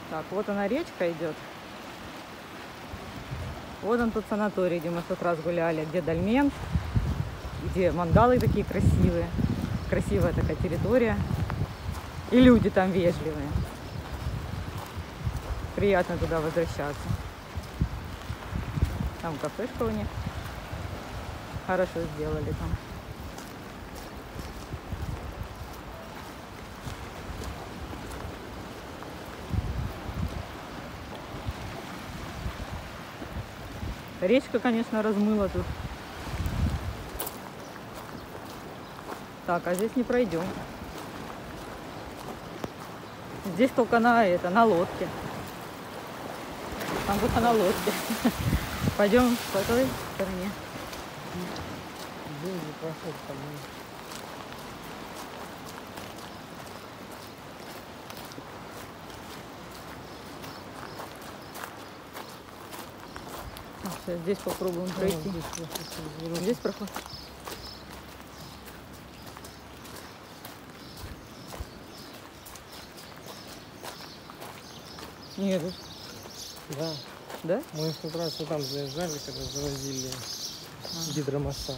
Так, вот она речка идет. Вот он тот санаторий, где мы в тот раз гуляли, где дольмен, где мангалы такие красивые. Красивая такая территория. И люди там вежливые. Приятно туда возвращаться. Там кафешка у них. Хорошо сделали там. Речка, конечно, размыла тут. Так, а здесь не пройдем. Здесь только на лодке. Там только на лодке. Пойдем по той стороне. Деньги проход по ней. Сейчас здесь попробуем пройти. Здесь проход. Нет. Да. Да? Мы в тот раз вот там заезжали, когда завозили гидромассаж.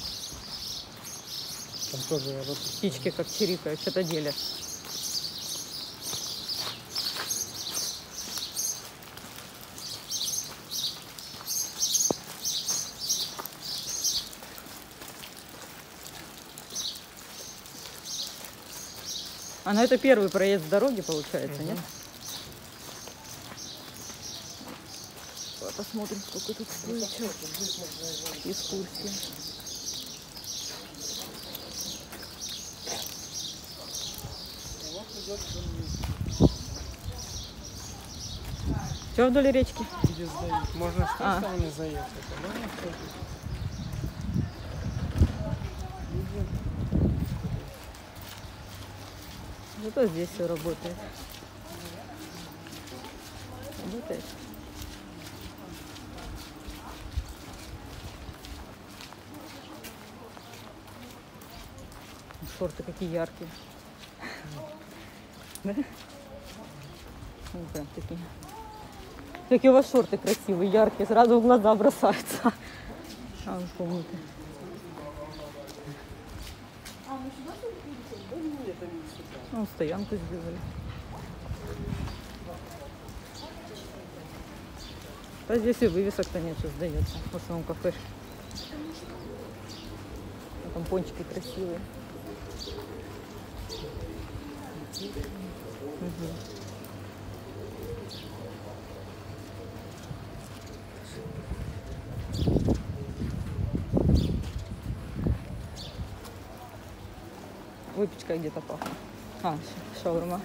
Там тоже вот Птички как чирикают, что-то делят. А на это первый проезд с дороги, получается, нет? Посмотрим, сколько тут стоит экскурсия. Что вдоль речки? где сдают. Можно с той стороны заехать, а можно с той. Зато здесь все работает. Работает. Шорты какие яркие. Да? Ну, прям такие. Какие у вас шорты красивые, яркие, сразу в глаза бросаются. А, комнаты. Ну, стоянку сделали. А здесь и вывесок-то нет, что сдается. В основном кафешки. А там пончики красивые. Угу. Выпечка где-то пахнет. А, шаурма.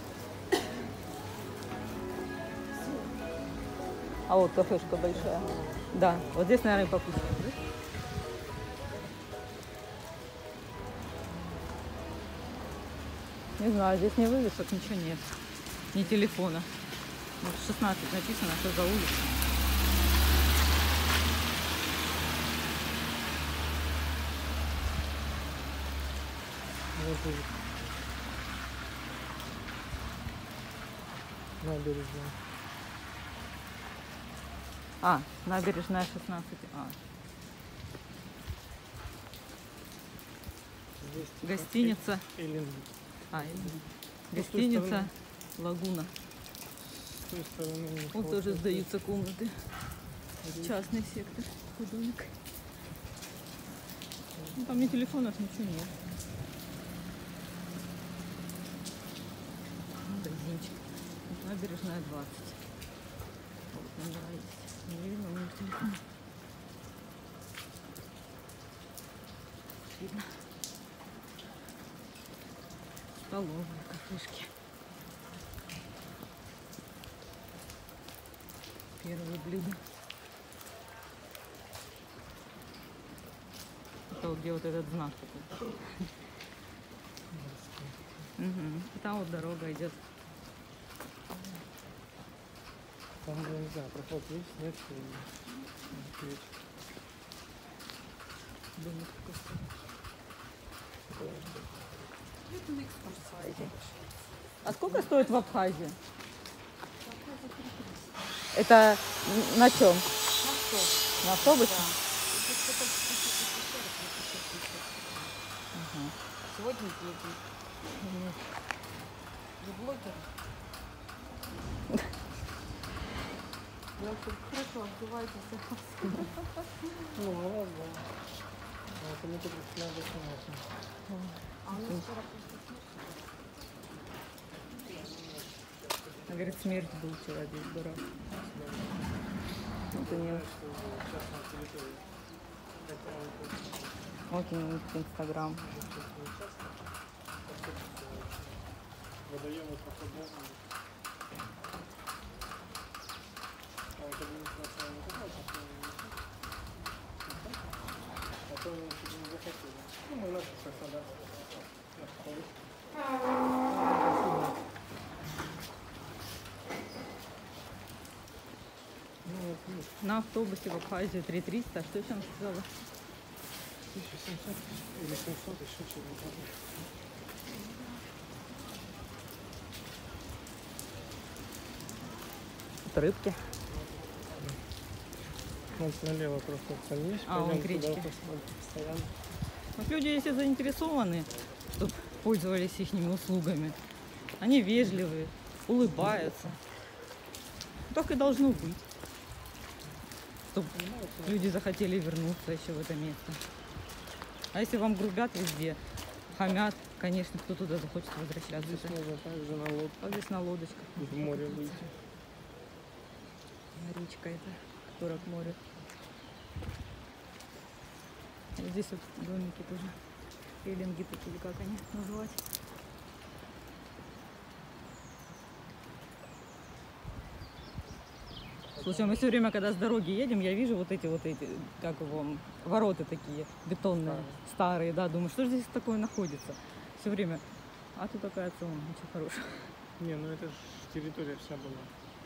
А вот кафешка большая. Да, вот здесь, наверное, покусим. Не знаю, здесь ни вывесок, ничего нет. Ни телефона. Вот 16 написано, что за улица. Вот тут. Набережная. А, набережная 16. А. Здесь Гостиница. Или Гостиница Лагуна. с той стороны. Вот тоже сдаются комнаты. Частный сектор. Домик. Ну, там ни телефонов, ничего нет. Магазинчик. Вот набережная 20. Вот номера есть. Не видно номер телефона. Видно. Столовые, кафешки. Первые блюда. Это вот где вот этот знак такой. Угу. Там вот дорога идет. Там, я не знаю, проход есть, нет? Домик такой. А сколько стоит в Абхазии? Это на чем? На что? На автобусе? Да. Тут что-то Ага. сегодня едем. Вы блогер? Я вообще хорошо отзываетесь. Ну, у вас, да. А это не только надо снимать. А у нас вчера просто Говорит, смерть был вчера здесь дурак. Это не вот он Инстаграм. Водоемы походные. А это администрация не такая, что а то они чуть не захотели. Ну, мы наши краснодарцы. На автобусе в Абхазию 3300. Что там сказала? 1700 или 700, еще что-то. Тут рыбки. Вот налево просто поднись, А, вон к пойдем туда речке. постоянно. Вот люди, если заинтересованы, чтобы пользовались их услугами, они вежливые, улыбаются. Так и должно быть. Чтобы люди захотели вернуться еще в это место. А если вам грубят везде, хамят, конечно, кто туда захочет возвращаться. Здесь можно также на лодке А здесь на лодочках. в море выйти. Речка это, которая к морю. Вот здесь вот домики тоже. Пеленги такие, или как они называть. Слушай, мы все время, когда с дороги едем, я вижу вот эти, как его, ворота такие, бетонные, старые, да, думаю, что же здесь такое находится? Все время. А тут такая цена, очень хорошая. Не, ну это же территория вся была.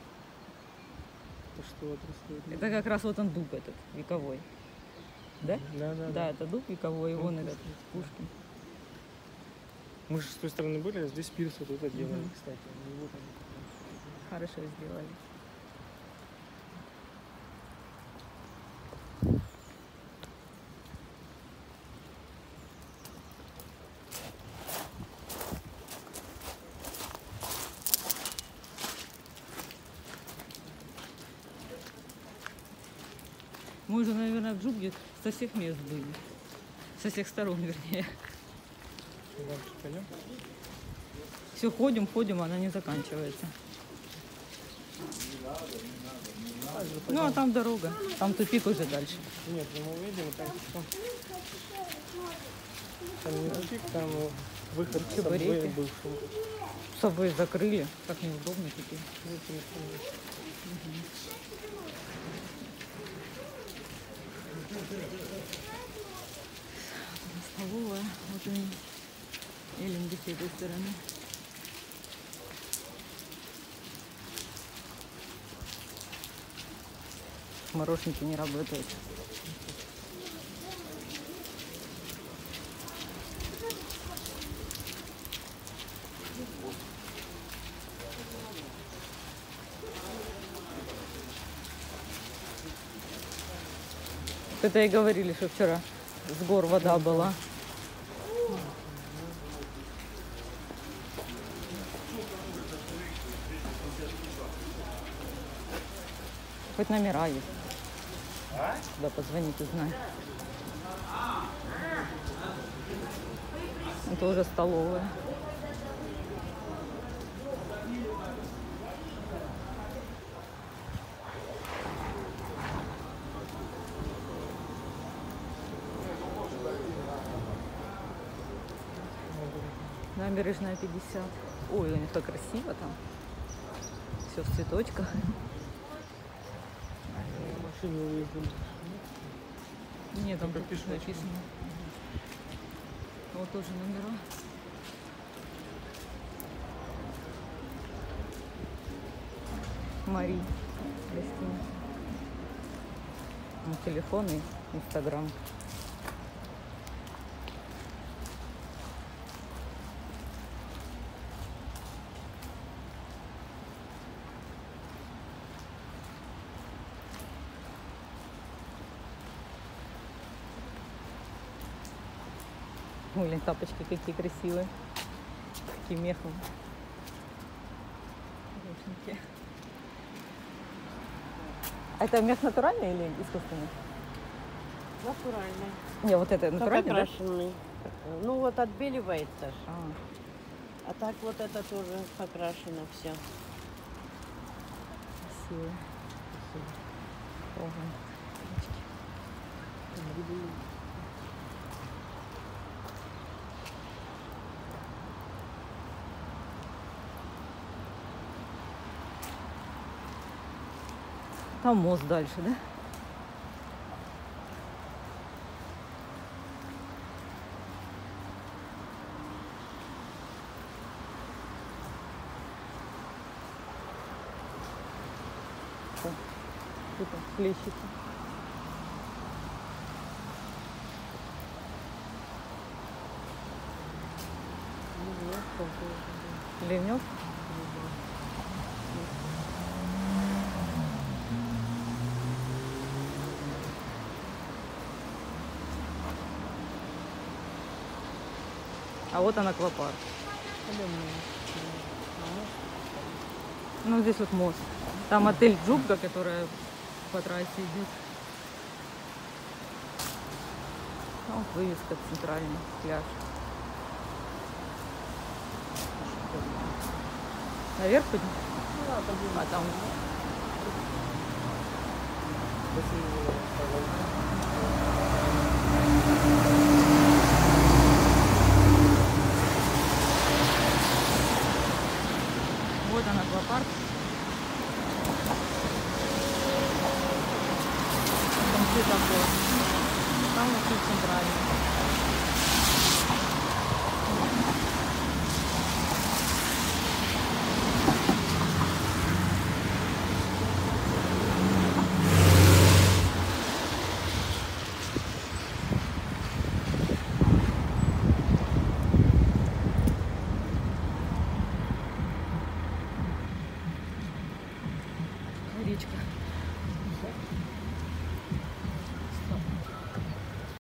Это что вот рисует? Это как раз вот он дуб этот, вековой. Да? Да, да, Да, это дуб вековой, и Ну, вон этот, Пушкин. Пушкин. Мы же с той стороны были, а здесь пирс вот это делали, Мгм. кстати. И вот они. Хорошо сделали. Мы уже, наверное, в Джубге со всех мест были. Со всех сторон, вернее. Дальше пойдем. Все ходим, ходим, она не заканчивается. Ну, а там дорога. Там тупик уже дальше. Нет, ну мы увидим, там что? Там не тупик, там выход к Чебуреки. Сабвею бывшему. С собой закрыли. Как неудобно теперь. Вот телефон есть. Столовая. Вот они. Эллинги с этой стороны. Мороженки не работают. Это и говорили, что вчера с гор вода была. Хоть номера есть. Туда позвонить, узнать. Это уже столовая. Набережная 50. Ой, у них так красиво там. Все в цветочках. Машины выехали. Нет, там Только тут пешочком. написано. Вот тоже номера. Мари. Гостиница. Ну, телефон и Инстаграм. Ой, тапочки какие красивые. Такие мехом. Хорошенькие. А это мех натуральный или искусственный? Натуральный. Не, вот это Только натуральный, да? крашеный. Ну вот отбеливается ж. А, А так вот это тоже покрашено все. красиво. Ого. Там мост дальше, да? О, тут он плещется. Ливнев? А вот он аквапарк. Ну, здесь вот мост. Там отель Джубга, которая по трассе идет. А вот вывеска центральный пляж. Наверх пойдем? А там. Вот он аквапарк. Там светофор. Там вот тут центральный. Речка.